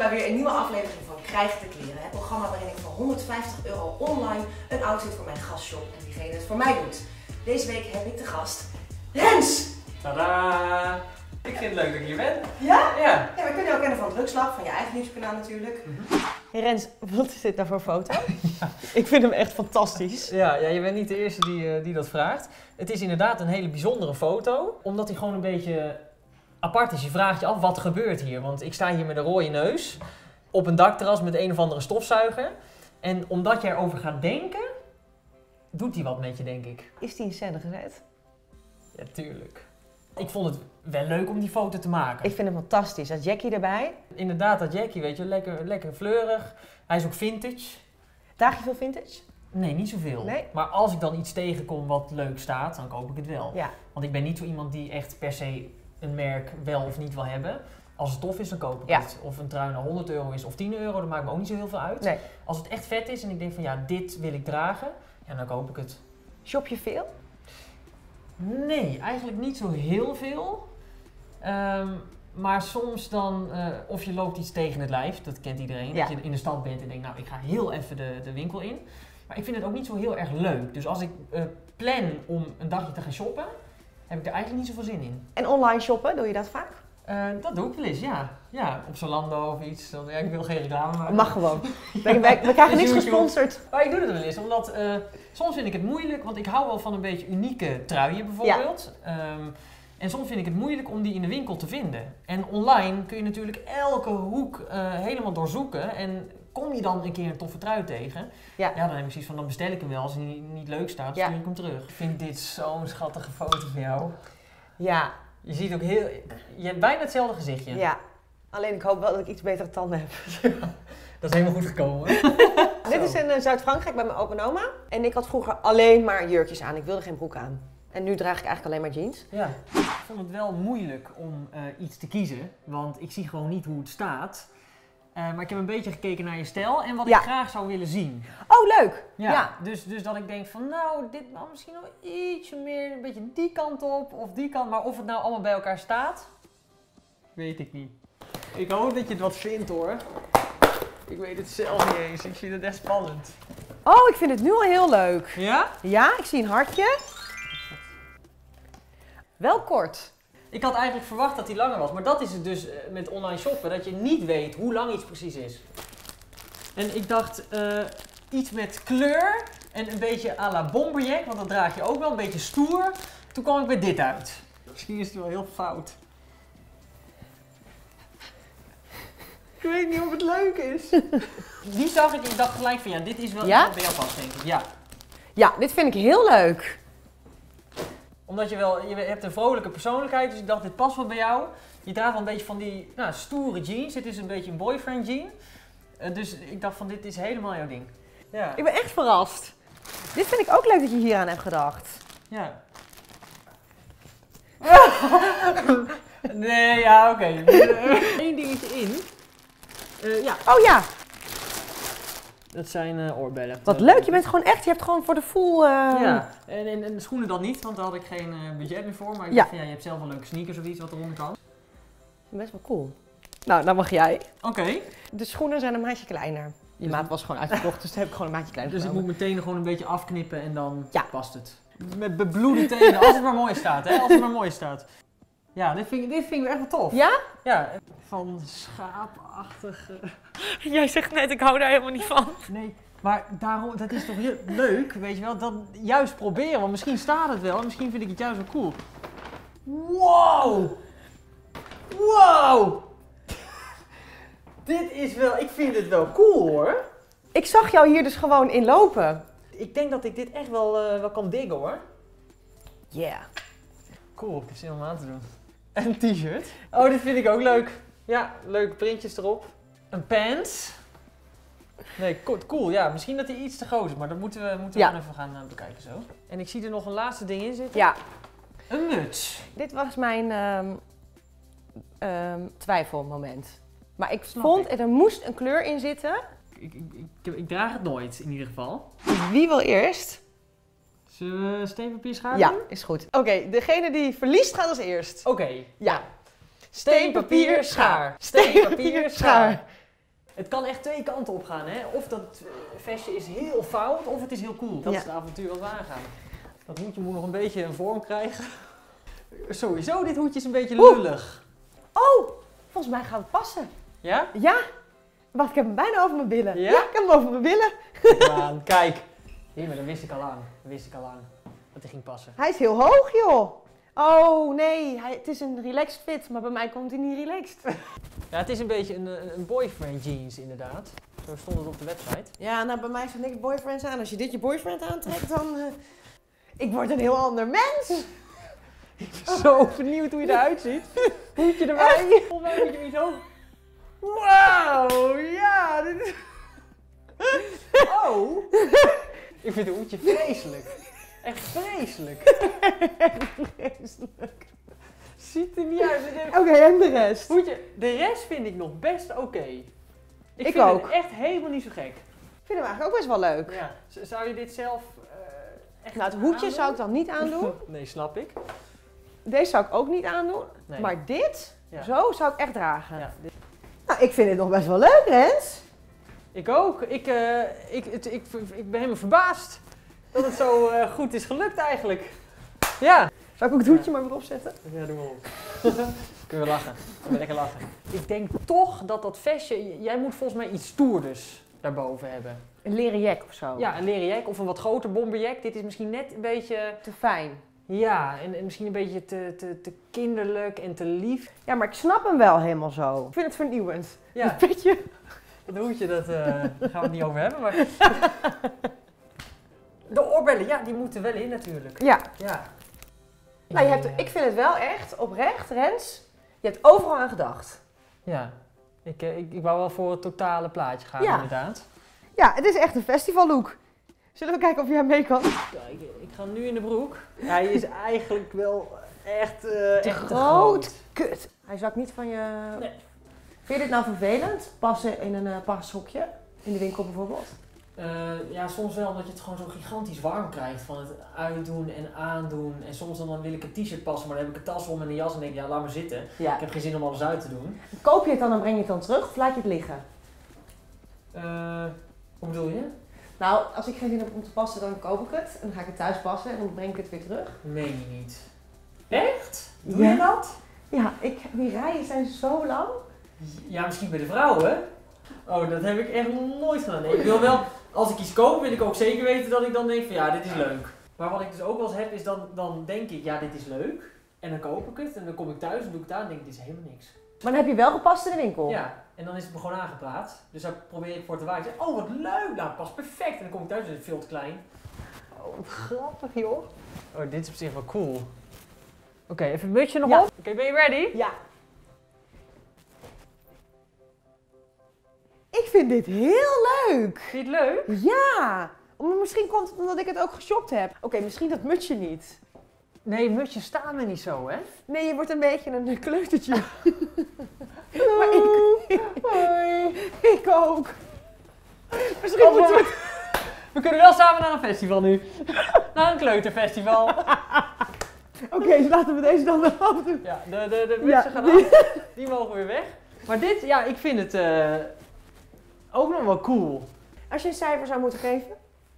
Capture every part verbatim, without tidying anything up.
bij weer een nieuwe aflevering van Krijg de Kleren. Het programma waarin ik voor honderdvijftig euro online een outfit voor mijn gast shop en diegene het voor mij doet. Deze week heb ik de gast Rens! Tadaa! Ik vind het leuk dat ik hier ben. Ja? Ja. Ja, we kunnen jou kennen van Drugslag, van je eigen nieuwskanaal natuurlijk. Mm-hmm. Hey Rens, wat is dit nou voor foto? Ja. Ik vind hem echt fantastisch. Ja, ja, je bent niet de eerste die, uh, die dat vraagt. Het is inderdaad een hele bijzondere foto, omdat hij gewoon een beetje apart is. Je vraagt je af, wat gebeurt hier? Want ik sta hier met een rode neus op een dakterras met een of andere stofzuiger. En omdat je erover gaat denken, doet hij wat met je, denk ik. Is die in scène gezet? Ja, tuurlijk. Ik vond het wel leuk om die foto te maken. Ik vind hem fantastisch. Dat Jackie erbij. Inderdaad, dat Jackie, weet je, lekker, lekker fleurig. Hij is ook vintage. Draag je veel vintage? Nee, niet zoveel. Nee? Maar als ik dan iets tegenkom wat leuk staat, dan koop ik het wel. Ja. Want ik ben niet zo iemand die echt per se een merk wel of niet wil hebben. Als het tof is, dan koop ik ja. het. Of een trui nou honderd euro is of tien euro, dat maakt me ook niet zo heel veel uit. Nee. Als het echt vet is en ik denk van ja, dit wil ik dragen, ja, dan koop ik het. Shop je veel? Nee, eigenlijk niet zo heel veel. Um, maar soms dan, uh, of je loopt iets tegen het lijf, dat kent iedereen. Ja. Dat je in de stad bent en denkt, nou ik ga heel even de, de winkel in. Maar ik vind het ook niet zo heel erg leuk. Dus als ik uh, plan om een dagje te gaan shoppen, heb ik er eigenlijk niet zoveel zin in. En online shoppen, doe je dat vaak? Uh, dat doe ik wel eens, ja. Ja, op Zalando of iets. Dan, ja, ik wil geen reclame maken. Mag gewoon. We, we, we krijgen niks gesponsord. Maar ik doe het wel eens, omdat uh, soms vind ik het moeilijk, want ik hou wel van een beetje unieke truien bijvoorbeeld. Ja. Um, en soms vind ik het moeilijk om die in de winkel te vinden. En online kun je natuurlijk elke hoek uh, helemaal doorzoeken. En kom je dan een keer een toffe trui tegen, ja, ja dan heb ik zoiets van, dan bestel ik hem wel. Als hij niet, niet leuk staat, stuur ja. ik hem terug. Ik vind dit zo'n schattige foto van jou. Ja. Je ziet ook heel, je hebt bijna hetzelfde gezichtje. Ja, alleen ik hoop wel dat ik iets betere tanden heb. Dat is helemaal goed gekomen. Dit is in uh, Zuid-Frankrijk bij mijn opa en oma. En ik had vroeger alleen maar jurkjes aan, ik wilde geen broek aan. En nu draag ik eigenlijk alleen maar jeans. Ja, ik vond het wel moeilijk om uh, iets te kiezen, want ik zie gewoon niet hoe het staat. Uh, maar ik heb een beetje gekeken naar je stijl en wat ja. ik graag zou willen zien. Oh, leuk! Ja, ja. Dus, dus dat ik denk van nou, dit nou misschien nog ietsje meer, een beetje die kant op of die kant. Maar of het nou allemaal bij elkaar staat, weet ik niet. Ik hoop dat je het wat vindt hoor. Ik weet het zelf niet eens, ik vind het echt spannend. Oh, ik vind het nu al heel leuk. Ja? Ja, ik zie een hartje. Wel kort. Ik had eigenlijk verwacht dat hij langer was, maar dat is het dus met online shoppen, dat je niet weet hoe lang iets precies is. En ik dacht uh, iets met kleur en een beetje à la bomberjack, want dat draag je ook wel, een beetje stoer. Toen kwam ik bij dit uit. Misschien is het wel heel fout. Ik weet niet of het leuk is. Die zag ik, ik dacht gelijk van ja, dit is wel ja? bij jou past, denk ik. Ja. Ja, dit vind ik heel leuk. Omdat je wel, je hebt een vrolijke persoonlijkheid, dus ik dacht dit past wel bij jou. Je draagt wel een beetje van die nou, stoere jeans, dit is een beetje een boyfriend jean. Uh, dus ik dacht van dit is helemaal jouw ding. Ja. Ik ben echt verrast. Dit vind ik ook leuk dat je hier aan hebt gedacht. Ja. Nee, ja, oké. Okay. Eén dingetje in. Uh, ja. Oh ja. Dat zijn uh, oorbellen. Wat leuk, je bent gewoon echt, je hebt gewoon voor de full... Uh... Ja, en, en, en de schoenen dan niet, want daar had ik geen uh, budget meer voor. Maar ik ja. dacht van ja, je hebt zelf wel leuke sneakers of iets wat eronder kan. Best wel cool. Nou, dan mag jij. Oké. Okay. De schoenen zijn een maatje kleiner. Je dus maat was gewoon uitgekocht, dus dan heb ik gewoon een maatje kleiner Dus genomen. ik moet mijn tenen gewoon een beetje afknippen en dan ja. past het. Met bebloede tenen, als het maar mooi staat, hè? Als het maar mooi staat. Ja, dit vind, dit vind ik echt wel tof. Ja? Ja, van schaapachtige... Jij zegt net, ik hou daar helemaal niet van. Nee, maar daarom, dat is toch heel leuk, weet je wel, dat juist proberen, want misschien staat het wel en misschien vind ik het juist wel cool. Wow! Wow! Dit is wel, ik vind het wel cool hoor. Ik zag jou hier dus gewoon in lopen. Ik denk dat ik dit echt wel, uh, wel kan diggen hoor. Ja. Yeah. Cool, ik heb zin om aan te doen. Een t-shirt. Oh, dit vind ik ook leuk. Ja, leuke printjes erop. Een pants. Nee, cool. Ja, misschien dat hij iets te groot is, maar dat moeten we, moeten we ja. even gaan uh, bekijken zo. En ik zie er nog een laatste ding in zitten. Ja. Een muts. Dit was mijn um, um, twijfelmoment. Maar ik Snap vond, ik. er moest een kleur in zitten. Ik, ik, ik, ik draag het nooit, in ieder geval. Wie wil eerst? Zullen we steen, papier, schaar Ja, doen? is goed. Oké, okay, degene die verliest gaat als eerst. Oké. Okay. Ja. Steen, papier, schaar. Steen, papier, schaar. Het kan echt twee kanten op gaan, hè. Of dat vestje is heel fout, of het is heel cool. Dat ja. is het avontuur wat we aangaan. Dat hoedje moet nog een beetje een vorm krijgen. Sowieso, dit hoedje is een beetje lullig. Oh, volgens mij gaat het passen. Ja? Ja. Wacht, ik heb hem bijna over mijn billen. Ja? Ja, ik heb hem over mijn billen. Kijk aan, kijk. Hier, maar dat wist ik al lang. Dat wist ik al lang. Dat hij ging passen. Hij is heel hoog, joh. Oh, nee. Hij, het is een relaxed fit, maar bij mij komt hij niet relaxed. Ja, het is een beetje een, een boyfriend jeans, inderdaad. Zo stond het op de website. Ja, nou, bij mij staat niks boyfriends aan. Als je dit je boyfriend aantrekt, dan... Uh, ik word een heel ander mens. Ik ben zo benieuwd hoe je eruit ziet. Hoedje erbij. Volgens mij moet je niet zo... Wauw, ja. Dit is... Oh. Ik vind het hoedje vreselijk. Echt vreselijk. Echt vreselijk. Ziet er niet uit. Oké, okay, en de rest? Hoedje, de rest vind ik nog best oké. Okay. Ik, ik vind ook. het echt helemaal niet zo gek. Ik vind hem eigenlijk ook best wel leuk. Ja. Zou je dit zelf uh, echt Nou, het hoedje aandoen? zou ik dan niet aandoen. Nee, snap ik. Deze zou ik ook niet aandoen. Nee. Maar dit, ja. zo zou ik echt dragen. Ja, dit... Nou, ik vind het nog best wel leuk, Rens. Ik ook. Ik, uh, ik, het, ik, ik ben helemaal verbaasd dat het zo uh, goed is gelukt eigenlijk. Ja. Zou ik ook het hoedje ja. maar weer opzetten? Ja, doe maar op. Kunnen we lachen. Kunnen we lekker lachen. Ik denk toch dat dat vestje, jij moet volgens mij iets stoerders daarboven hebben. Een leren jack of zo? Ja, een leren jack of een wat groter bomberjack. Dit is misschien net een beetje... Te fijn. Ja, en, en misschien een beetje te, te, te kinderlijk en te lief. Ja, maar ik snap hem wel helemaal zo. Ik vind het vernieuwend. Ja. Het petje. Dat hoedje, dat, uh, daar gaan we het niet over hebben, maar... De oorbellen, ja, die moeten wel in natuurlijk. Ja. Ja. Nou, je hebt, ik vind het wel echt oprecht, Rens. Je hebt overal aan gedacht. Ja. Ik, ik, ik wou wel voor het totale plaatje gaan, ja. inderdaad. Ja, het is echt een festivallook. Zullen we kijken of jij mee kan? Kijk, ik ga nu in de broek. Hij is eigenlijk wel echt, uh, te, echt groot. te groot. Kut. Hij zakt niet van je... Nee. Vind je dit nou vervelend? Passen in een uh, pashokje? In de winkel bijvoorbeeld? Uh, ja, soms wel omdat je het gewoon zo gigantisch warm krijgt van het uitdoen en aandoen. En soms dan, dan wil ik een t-shirt passen, maar dan heb ik een tas om en een jas en denk ik, ja, laat maar zitten. Ja. Ik heb geen zin om alles uit te doen. Koop je het dan en breng je het dan terug of laat je het liggen? Uh, hoe bedoel je? Nou, als ik geen zin heb om te passen, dan koop ik het. En dan ga ik het thuis passen en dan breng ik het weer terug. Meen je niet. Echt? Doe ja. je dat? Ja, ik, die rijen zijn zo lang. Ja, misschien bij de vrouwen. Oh, dat heb ik echt nog nooit gedaan. Nee, ik wil wel, als ik iets koop, wil ik ook zeker weten dat ik dan denk van ja, dit is leuk. Maar wat ik dus ook wel eens heb, is dan, dan denk ik, ja, dit is leuk. En dan koop ik het en dan kom ik thuis en doe ik het aan en denk ik, dit is helemaal niks. Maar dan heb je wel gepast in de winkel? Ja, en dan is het me gewoon aangepraat. Dus dan probeer ik voor te waaien. Oh, wat leuk! Nou, past perfect. En dan kom ik thuis en is het veel te klein. Oh, wat grappig, joh. Oh, dit is op zich wel cool. Oké, okay, even het mutsje nog ja. op. Oké, okay, ben je ready? Ja. Ik vind dit heel leuk. Vind je het leuk? Ja. Misschien komt het omdat ik het ook geshopt heb. Oké, okay, misschien dat mutsje niet. Nee, mutsjes staan me niet zo, hè? Nee, je wordt een beetje een kleutertje. Maar ik, Hoi. ik ook. Misschien oh, moeten we... we kunnen wel samen naar een festival nu. Naar een kleuterfestival. Oké, okay, dus laten we deze dan eraf doen. Ja, de, de, de mutsen ja, gaan die... af. Die mogen weer weg. Maar dit, ja, ik vind het uh, ook nog wel cool. Als je een cijfer zou moeten geven?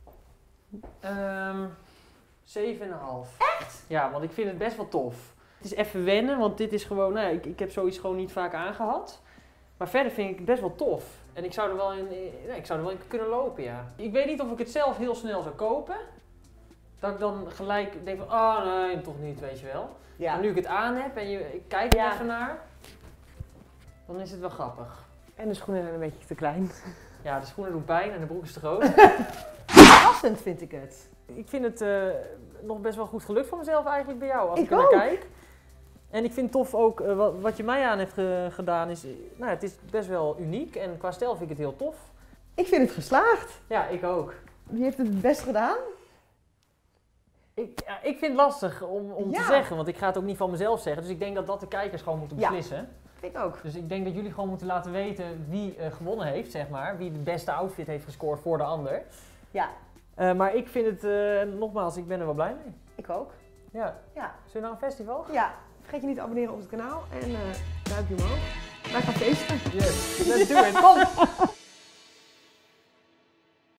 Um, zeven komma vijf. Echt? Ja, want ik vind het best wel tof. Het is even wennen, want dit is gewoon, nou, ik, ik heb zoiets gewoon niet vaak aangehad. Maar verder vind ik het best wel tof. En ik zou er wel in, ja, ik zou er wel in kunnen lopen, ja. Ik weet niet of ik het zelf heel snel zou kopen. Dat ik dan gelijk denk van, oh nee, toch niet, weet je wel. Ja. Maar nu ik het aan heb en je, ik kijk er ja. even naar, dan is het wel grappig. En de schoenen zijn een beetje te klein. Ja, de schoenen doen pijn en de broek is te groot. Passend vind ik het. Ik vind het uh, nog best wel goed gelukt voor mezelf eigenlijk bij jou, als ik ik er naar kijk. En ik vind tof ook, uh, wat, wat je mij aan hebt ge gedaan, is, nou, het is best wel uniek en qua stijl vind ik het heel tof. Ik vind het geslaagd. Ja, ik ook. Wie heeft het het best gedaan? Ik, ja, ik vind het lastig om, om ja. te zeggen, want ik ga het ook niet van mezelf zeggen. Dus ik denk dat dat de kijkers gewoon moeten beslissen. Ja, vind ik ook. Dus ik denk dat jullie gewoon moeten laten weten wie uh, gewonnen heeft, zeg maar. Wie de beste outfit heeft gescoord voor de ander. Ja. Uh, maar ik vind het, uh, nogmaals, ik ben er wel blij mee. Ik ook. Ja. Ja. Zullen we naar een festival? Ja. Vergeet je niet te abonneren op het kanaal en uh, duimpje omhoog. Wij gaan feesten. Yes, let's do it. Kom!